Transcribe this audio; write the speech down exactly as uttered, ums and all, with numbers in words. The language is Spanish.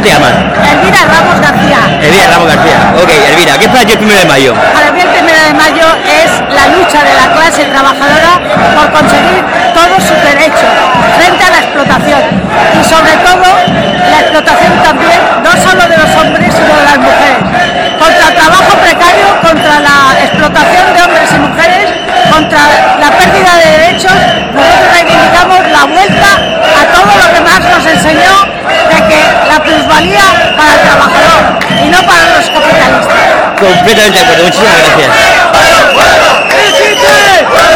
te llamas? Elvira Ramos García. Elvira Ramos García. Ok, Elvira, ¿qué es para ti el primero de mayo? Para mí el primero de mayo es la lucha de la clase trabajadora por conseguir todos sus derechos frente a la explotación y sobre todo la explotación también no solo de los hombres sino de las mujeres, contra el trabajo precario, contra la explotación de hombres y mujeres, contra la pérdida de derechos. Nosotros reivindicamos la vuelta a todo lo que Marx nos enseñó de que la plusvalía para el trabajador y no para los capitalistas. Completamente de acuerdo, muchísimas gracias.